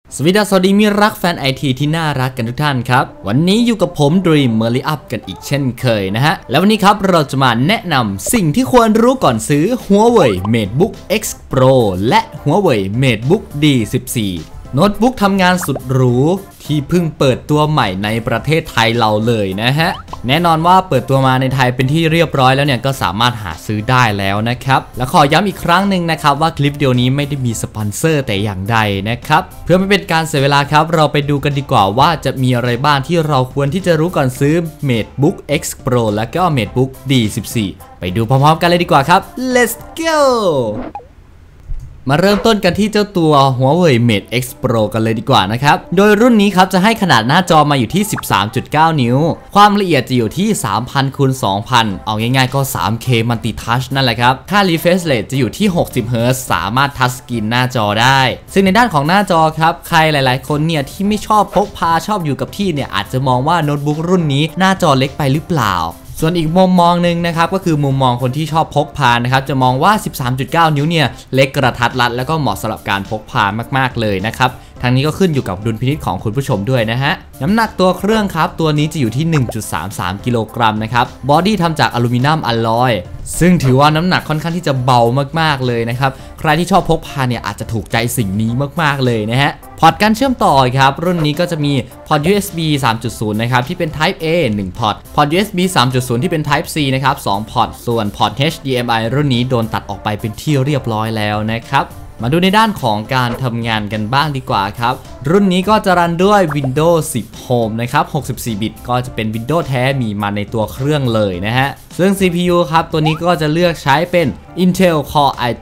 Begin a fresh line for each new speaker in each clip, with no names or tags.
สวัสดีมิรักแฟนไอทีที่น่ารักกันทุกท่านครับวันนี้อยู่กับผมดรีมเมอร์ลี่อัพกันอีกเช่นเคยนะฮะแล้ววันนี้ครับเราจะมาแนะนำสิ่งที่ควรรู้ก่อนซื้อ Huawei MateBook X Pro และ Huawei MateBook D14 โน้ตบุ๊กทำงานสุดหรูที่เพิ่งเปิดตัวใหม่ในประเทศไทยเราเลยนะฮะแน่นอนว่าเปิดตัวมาในไทยเป็นที่เรียบร้อยแล้วเนี่ยก็สามารถหาซื้อได้แล้วนะครับและขอย้ำอีกครั้งหนึ่งนะครับว่าคลิปวิดีโอนี้ไม่ได้มีสปอนเซอร์แต่อย่างใดนะครับเพื่อไม่เป็นการเสียเวลาครับเราไปดูกันดีกว่าว่าจะมีอะไรบ้างที่เราควรที่จะรู้ก่อนซื้อ MateBook X Pro และก็ MateBook D14 ไปดูพร้อมๆกันเลยดีกว่าครับ Let's goมาเริ่มต้นกันที่เจ้าตัว Huawei Mate X Pro กันเลยดีกว่านะครับโดยรุ่นนี้ครับจะให้ขนาดหน้าจอมาอยู่ที่ 13.9 นิ้วความละเอียดจะอยู่ที่ 3000 x 2000 เอาง่ายๆก็ 3K Multi Touch นั่นแหละครับค่า Refresh Rate จะอยู่ที่ 60 Hz สามารถทัชสกรีนหน้าจอได้ซึ่งในด้านของหน้าจอครับใครหลายๆคนเนี่ยที่ไม่ชอบพกพาชอบอยู่กับที่เนี่ยอาจจะมองว่าโน้ตบุ๊กรุ่นนี้หน้าจอเล็กไปหรือเปล่าส่วนอีกมุมมองหนึ่งนะครับก็คือมุมมองคนที่ชอบพกพานะครับจะมองว่า 13.9 นิ้วเนี่ยเล็กกระทัดรัดแล้วก็เหมาะสำหรับการพกพามากๆเลยนะครับทางนี้ก็ขึ้นอยู่กับดุลพินิจของคุณผู้ชมด้วยนะฮะน้ำหนักตัวเครื่องครับตัวนี้จะอยู่ที่ 1.33 กิโลกรัมนะครับบอดี้ทำจากอลูมิเนียมอลลอยซึ่งถือว่าน้ำหนักค่อนข้างที่จะเบามากๆเลยนะครับใครที่ชอบพกพาเนี่ยอาจจะถูกใจสิ่งนี้มากๆเลยนะฮะพอร์ตการเชื่อมต่อครับรุ่นนี้ก็จะมีพอร์ต USB 3.0 นะครับที่เป็น Type A 1 พอร์ตพอร์ต USB 3.0 ที่เป็น Type C นะครับ2 พอร์ตส่วนพอร์ต HDMI รุ่นนี้โดนตัดออกไปเป็นที่เรียบร้อยแล้วนะครับมาดูในด้านของการทำงานกันบ้างดีกว่าครับรุ่นนี้ก็จะรันด้วย Windows 10 Home นะครับ64 บิตก็จะเป็น Windows แท้มีมาในตัวเครื่องเลยนะฮะซึ่ง CPU ครับตัวนี้ก็จะเลือกใช้เป็น Intel Core i7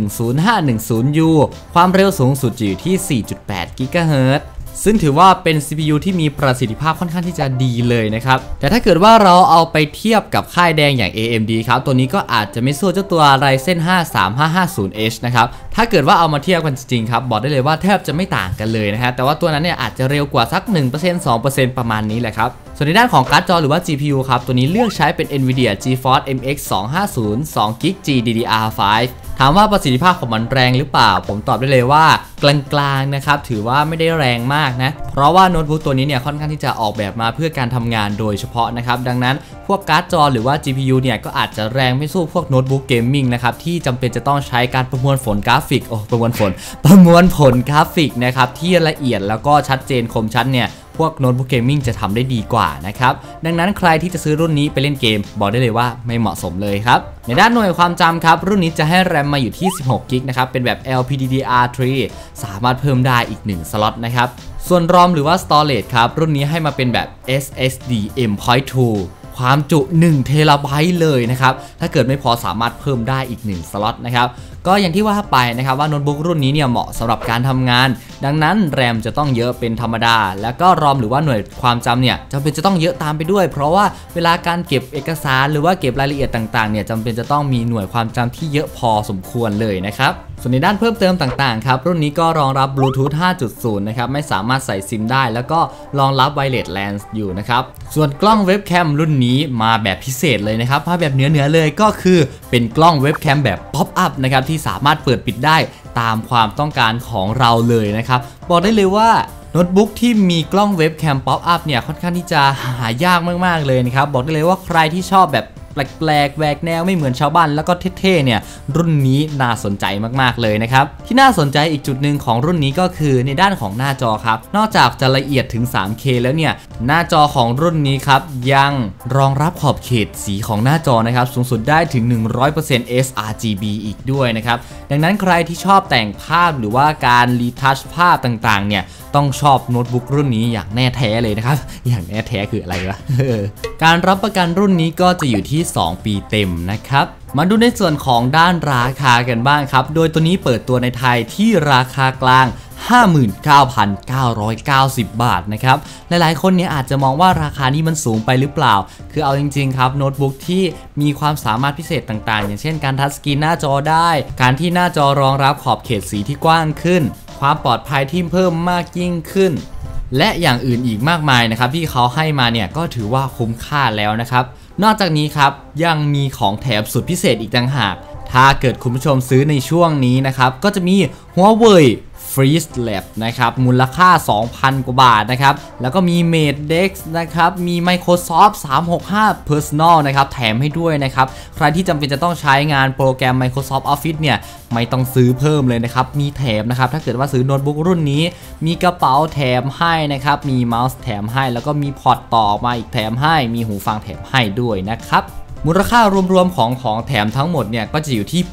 10510U ความเร็วสูงสุดอยู่ที่ 4.8 GHzซึ่งถือว่าเป็น CPU ที่มีประสิทธิภาพค่อนข้างที่จะดีเลยนะครับแต่ถ้าเกิดว่าเราเอาไปเทียบกับค่ายแดงอย่าง AMD ครับตัวนี้ก็อาจจะไม่สู้เจ้าตัว Ryzen 5 3550H นะครับถ้าเกิดว่าเอามาเทียบกันจริงๆครับบอกได้เลยว่าแทบจะไม่ต่างกันเลยนะฮะแต่ว่าตัวนั้นเนี่ยอาจจะเร็วกว่าสัก 1% 2% ประมาณนี้แหละครับส่วนในด้านของการ์ดจอหรือว่า GPU ครับตัวนี้เลือกใช้เป็น Nvidia GeForce MX 250 2GB GDDR5 ถามว่าประสิทธิภาพของมันแรงหรือเปล่าผมตอบได้เลยว่ากลางๆนะครับถือว่าไม่ได้แรงมากนะเพราะว่าโน้ตบุ๊กตัวนี้เนี่ยค่อนข้างที่จะออกแบบมาเพื่อการทำงานโดยเฉพาะนะครับดังนั้นพวกการ์ดจอหรือว่า GPU เนี่ยก็อาจจะแรงไม่สู้พวกโน้ตบุ๊กเกมมิ่งนะครับที่จำเป็นจะต้องใช้การประมวลผลกราฟิกประมวลผลกราฟิกนะครับที่ละเอียดแล้วก็ชัดเจนคมชัดเนี่ยพวกโน้ตบุ๊กเกมมิ่งจะทำได้ดีกว่านะครับดังนั้นใครที่จะซื้อรุ่นนี้ไปเล่นเกมบอกได้เลยว่าไม่เหมาะสมเลยครับในด้านหน่วยความจำครับรุ่นนี้จะให้แรมมาอยู่ที่ 16 GB นะครับเป็นแบบ LPDDR3 สามารถเพิ่มได้อีก1 สล็อตนะครับส่วน ROM หรือว่า Storage ครับรุ่นนี้ให้มาเป็นแบบ SSD M.2 ความจุ1 เทราไบต์เลยนะครับถ้าเกิดไม่พอสามารถเพิ่มได้อีก1 สล็อตนะครับก็อย่างที่ว่าไปนะครับว่าโน้ตบุ๊กรุ่นนี้เนี่ยเหมาะสำหรับการทำงานดังนั้นแรมจะต้องเยอะเป็นธรรมดาแล้วก็รอมหรือว่าหน่วยความจำเนี่ยจำเป็นจะต้องเยอะตามไปด้วยเพราะว่าเวลาการเก็บเอกสารหรือว่าเก็บรายละเอียดต่างๆเนี่ยจำเป็นจะต้องมีหน่วยความจำที่เยอะพอสมควรเลยนะครับส่วนในด้านเพิ่มเติมต่างๆครับรุ่นนี้ก็รองรับ Bluetooth 5.0 นะครับไม่สามารถใส่ซิมได้แล้วก็รองรับ Wireless LAN อยู่นะครับส่วนกล้องเว็บแคมรุ่นนี้มาแบบพิเศษเลยนะครับมาแบบเหนือเลยก็คือเป็นกล้องเว็บแคมแบบ Pop Up นะครับที่สามารถเปิดปิดได้ตามความต้องการของเราเลยนะครับบอกได้เลยว่าโน้ตบุ๊กที่มีกล้องเว็บแคม Pop Up เนี่ยค่อนข้างที่จะหายากมากๆเลยนะครับบอกได้เลยว่าใครที่ชอบแบบแปลกแหวกแนวไม่เหมือนชาวบ้านแล้วก็เท่ๆเนี่ยรุ่นนี้น่าสนใจมากๆเลยนะครับที่น่าสนใจอีกจุดหนึ่งของรุ่นนี้ก็คือในด้านของหน้าจอครับนอกจากจะละเอียดถึง 3K แล้วเนี่ยหน้าจอของรุ่นนี้ครับยังรองรับขอบเขตสีของหน้าจอนะครับสูงสุดได้ถึง 100% sRGB อีกด้วยนะครับดังนั้นใครที่ชอบแต่งภาพหรือว่าการรีทัชภาพต่างๆเนี่ยต้องชอบโน้ตบุ๊กรุ่นนี้อย่างแน่แท้เลยนะครับอย่างแน่แท้คืออะไรวะ การรับประกันรุ่นนี้ก็จะอยู่ที่2 ปีเต็มนะครับมาดูในส่วนของด้านราคากันบ้างครับโดยตัวนี้เปิดตัวในไทยที่ราคากลาง 59,990 บาทนะครับหลายๆคนเนี่ยอาจจะมองว่าราคานี้มันสูงไปหรือเปล่าคือเอาจริงๆครับโน้ตบุ๊กที่มีความสามารถพิเศษต่างๆอย่างเช่นการทัชสกรีนหน้าจอได้การที่หน้าจอรองรับขอบเขตสีที่กว้างขึ้นความปลอดภัยที่เพิ่มมากยิ่งขึ้นและอย่างอื่นอีกมากมายนะครับที่เขาให้มาเนี่ยก็ถือว่าคุ้มค่าแล้วนะครับนอกจากนี้ครับยังมีของแถมสุดพิเศษอีกต่างหากถ้าเกิดคุณผู้ชมซื้อในช่วงนี้นะครับก็จะมี Huawei Freeze Lab นะครับมูลค่า 2,000 กว่าบาทนะครับแล้วก็มี Mate Dex นะครับมี Microsoft 365 Personal นะครับแถมให้ด้วยนะครับใครที่จำเป็นจะต้องใช้งานโปรแกรม Microsoft Office เนี่ยไม่ต้องซื้อเพิ่มเลยนะครับมีแถมนะครับถ้าเกิดว่าซื้อโน้ตบุ๊กรุ่นนี้มีกระเป๋าแถมให้นะครับมีเมาส์แถมให้แล้วก็มีพอร์ตต่อมาอีกแถมให้มีหูฟังแถมให้ด้วยนะครับมูลค่ารวมๆของแถมทั้งหมดเนี่ยก็จะอยู่ที่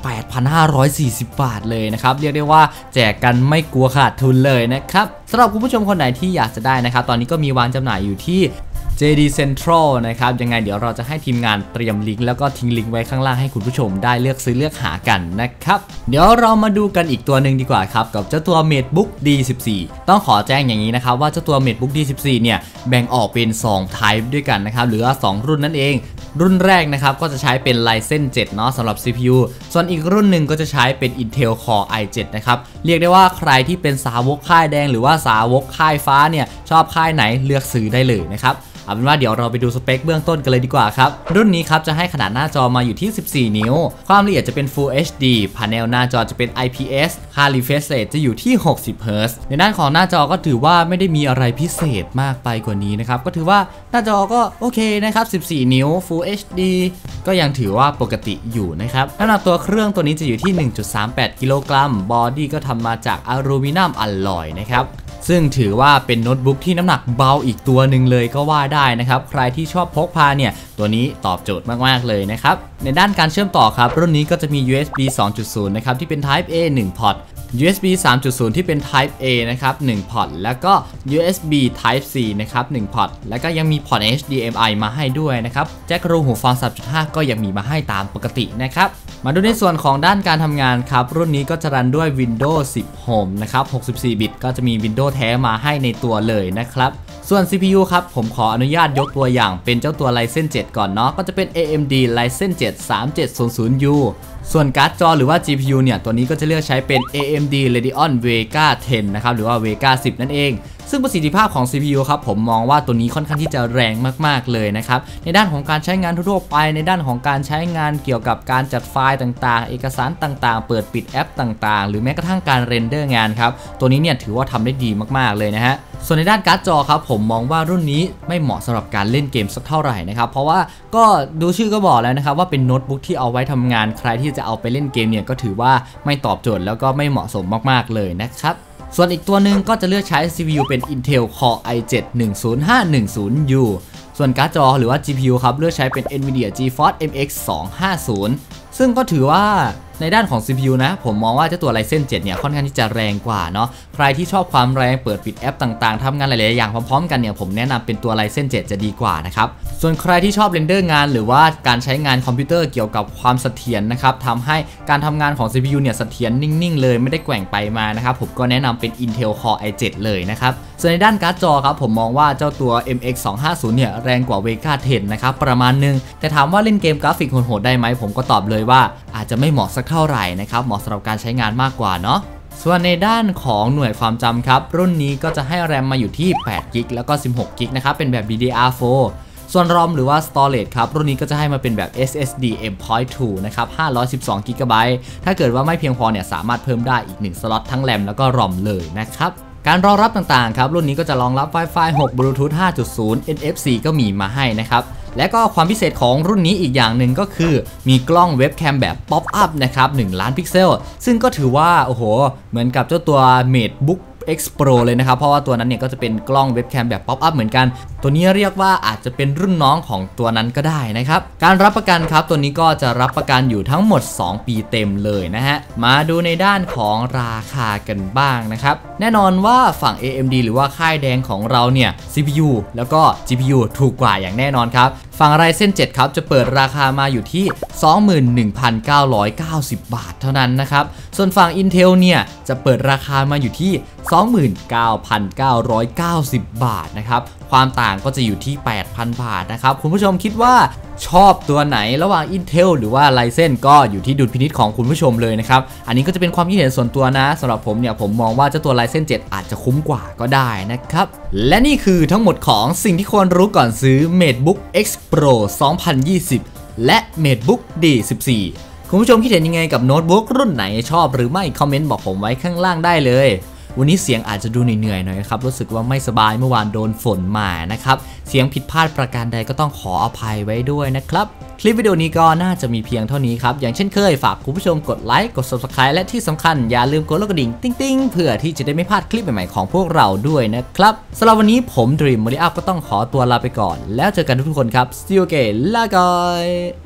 8,540 บาทเลยนะครับเรียกได้ว่าแจกกันไม่กลัวขาดทุนเลยนะครับสำหรับคุณผู้ชมคนไหนที่อยากจะได้นะครับตอนนี้ก็มีวางจำหน่ายอยู่ที่ JD Central นะครับยังไงเดี๋ยวเราจะให้ทีมงานเตรียมลิงก์แล้วก็ทิ้งลิงก์ไว้ข้างล่างให้คุณผู้ชมได้เลือกซื้อเลือกหากันนะครับเดี๋ยวเรามาดูกันอีกตัวหนึ่งดีกว่าครับกับเจ้าตัว MateBook D14 ต้องขอแจ้งอย่างนี้นะครับว่าเจ้าตัว MateBook D14 เนี่ยแบ่งออกเป็น2 type ด้วยกันนะครับหรือว่า2รุ่นนั่นเองรุ่นแรกนะครับก็จะใช้เป็น Ryzen 7 เนาะสำหรับ CPU ส่วนอีกรุ่นหนึ่งก็จะใช้เป็น Intel Core i7 นะครับเรียกได้ว่าใครที่เป็นสาวกค่ายแดงหรือว่าสาวกค่ายฟ้าเนี่ยชอบค่ายไหนเลือกซื้อได้เลยนะครับเอาเป็นว่าเดี๋ยวเราไปดูสเปคเบื้องต้นกันเลยดีกว่าครับรุ่นนี้ครับจะให้ขนาดหน้าจอมาอยู่ที่14 นิ้วความละเอียดจะเป็น Full HD พาเนลหน้าจอจะเป็น IPS ค่า refresh rate จะอยู่ที่60 Hz ในด้านของหน้าจอก็ถือว่าไม่ได้มีอะไรพิเศษมากไปกว่านี้นะครับก็ถือว่าหน้าจอก็โอเคนะครับ14 นิ้ว Full HD ก็ยังถือว่าปกติอยู่นะครับน้ำหนักตัวเครื่องตัวนี้จะอยู่ที่ 1.38 กิโลกรัมบอดี้ก็ทำมาจากอลูมิเนียมอลลอยนะครับซึ่งถือว่าเป็นโน้ตบุ๊กที่น้ำหนักเบาอีกตัวหนึ่งเลยก็ว่าได้นะครับใครที่ชอบพกพาเนี่ยตัวนี้ตอบโจทย์มากๆเลยนะครับในด้านการเชื่อมต่อครับรุ่นนี้ก็จะมี USB 2.0 นะครับที่เป็น Type A 1 พอร์ต USB 3.0 ที่เป็น Type A นะครับ1 พอร์ตแล้วก็ USB Type C นะครับ1 พอร์ตแล้วก็ยังมีพอร์ต HDMI มาให้ด้วยนะครับแจ็ครูหูฟัง 3.5 ก็ยังมีมาให้ตามปกตินะครับมาดูในส่วนของด้านการทำงานครับรุ่นนี้ก็จะรันด้วย Windows 10 Home นะครับ64 บิตก็จะมี Windows แท้มาให้ในตัวเลยนะครับส่วน CPU ครับผมขออนุญาตยกตัวอย่างเป็นเจ้าตัว Ryzen 7 ก่อนเนาะก็จะเป็น AMD Ryzen 7 3700U ส่วนการ์ดจอหรือว่า GPU เนี่ยตัวนี้ก็จะเลือกใช้เป็น AMD Radeon Vega 10 นะครับหรือว่า Vega 10 นั่นเองซึ่งประสิทธิภาพของ CPU ครับผมมองว่าตัวนี้ค่อนข้างที่จะแรงมากๆเลยนะครับในด้านของการใช้งานทั่วไปในด้านของการใช้งานเกี่ยวกับการจัดไฟล์ต่างๆเอกสารต่างๆเปิดปิดแอปต่างๆหรือแม้กระทั่งการเรนเดอร์งานครับตัวนี้เนี่ยถือว่าทำได้ดีมากๆเลยนะฮะส่วนในด้านการ์ดจอครับผมมองว่ารุ่นนี้ไม่เหมาะสำหรับการเล่นเกมสักเท่าไหร่นะครับเพราะว่าก็ดูชื่อก็บอกแล้วนะครับว่าเป็นโน้ตบุ๊กที่เอาไว้ทำงานใครที่จะเอาไปเล่นเกมเนี่ยก็ถือว่าไม่ตอบโจทย์แล้วก็ไม่เหมาะสมมากๆเลยนะครับส่วนอีกตัวหนึ่งก็จะเลือกใช้ CPU เป็น Intel Core i7 10510U ส่วนการ์ดจอหรือว่า GPU ครับเลือกใช้เป็น Nvidia GeForce MX 250ซึ่งก็ถือว่าในด้านของ CPU นะผมมองว่าเจ้าตัว Ryzen 7 เนี่ยค่อนข้างที่จะแรงกว่าเนาะใครที่ชอบความแรงเปิดปิดแอปต่างๆทำงานหลายๆอย่างพร้อมๆกันเนี่ยผมแนะนำเป็นตัว Ryzen 7 จะดีกว่านะครับส่วนใครที่ชอบเรนเดอร์งานหรือว่าการใช้งานคอมพิวเตอร์เกี่ยวกับความเสถียรนะครับทำให้การทำงานของ CPU เนี่ยเสถียรนิ่งๆเลยไม่ได้แกว่งไปมานะครับผมก็แนะนำเป็น Intel Core i7 เลยนะครับส่วนในด้านการ์ดจอครับผมมองว่าเจ้าตัว MX 250เนี่ยแรงกว่า Vega 10 นะครับประมาณนึงแต่ถามว่าเล่นเกมกราฟิกโหดๆได้ไหมผมก็ตอบเลยว่าอาจจะไม่เหมาะสักเท่าไหร่นะครับเหมาะสำหรับการใช้งานมากกว่าเนาะส่วนในด้านของหน่วยความจำครับรุ่นนี้ก็จะให้แรมมาอยู่ที่8 GB แล้วก็16 GB นะครับเป็นแบบ DDR4 ส่วน ROM หรือว่า Storage ครับรุ่นนี้ก็จะให้มาเป็นแบบ SSD M.2 นะครับ512 GB ถ้าเกิดว่าไม่เพียงพอเนี่ยสามารถเพิ่มได้อีก1สล็อตทั้งแรมแล้วก็ ROM เลยนะครับการรองรับต่างๆครับรุ่นนี้ก็จะรองรับ Wi-Fi 6 Bluetooth 5.0 NFC ก็มีมาให้นะครับและก็ความพิเศษของรุ่นนี้อีกอย่างหนึ่งก็คือมีกล้องเว็บแคมแบบ Pop Up นะครับ1 ล้านพิกเซลซึ่งก็ถือว่าโอ้โหเหมือนกับเจ้าตัว MateBook X Pro เลยนะครับเพราะว่าตัวนั้นเนี่ยก็จะเป็นกล้องเว็บแคมแบบ Pop Up เหมือนกันตัวนี้เรียกว่าอาจจะเป็นรุ่นน้องของตัวนั้นก็ได้นะครับการรับประกันครับตัวนี้ก็จะรับประกันอยู่ทั้งหมด2 ปีเต็มเลยนะฮะมาดูในด้านของราคากันบ้างนะครับแน่นอนว่าฝั่ง AMD หรือว่าค่ายแดงของเราเนี่ย CPU แล้วก็ GPU ถูกกว่าอย่างแน่นอนครับฝั่ง Ryzen 7 ครับจะเปิดราคามาอยู่ที่ 21,990 บาทเท่านั้นนะครับส่วนฝั่ง Intel เนี่ยจะเปิดราคามาอยู่ที่ 29,990 บาทนะครับความต่างก็จะอยู่ที่ 8,000 บาทนะครับคุณผู้ชมคิดว่าชอบตัวไหนระหว่าง Intel หรือว่า Ryzen ก็อยู่ที่ดุลพินิจของคุณผู้ชมเลยนะครับอันนี้ก็จะเป็นความคิดเห็นส่วนตัวนะสำหรับผมเนี่ยผมมองว่าเจ้าตัว Ryzen 7 อาจจะคุ้มกว่าก็ได้นะครับและนี่คือทั้งหมดของสิ่งที่ควรรู้ก่อนซื้อ MateBook X Pro 2020 และ MateBook D14 คุณผู้ชมคิดเห็นยังไงกับโน้ตบุ๊กรุ่นไหนชอบหรือไม่คอมเมนต์บอกผมไว้ข้างล่างได้เลยวันนี้เสียงอาจจะดูเหนื่อยๆหน่อยครับรู้สึกว่าไม่สบายเมื่อวานโดนฝนมานะครับเสียงผิดพลาดประการใดก็ต้องขออภัยไว้ด้วยนะครับคลิปวิดีโอนี้ก็น่าจะมีเพียงเท่านี้ครับอย่างเช่นเคยฝากคุณผู้ชมกดไลค์กด Subscribe และที่สำคัญอย่าลืมกดลูกกระดิ่งติ๊งๆเพื่อที่จะได้ไม่พลาดคลิปใหม่ๆของพวกเราด้วยนะครับสำหรับวันนี้ผม Dream Melee Up ก็ต้องขอตัวลาไปก่อนแล้วเจอกันทุกคนครับ See you again ลาก่อย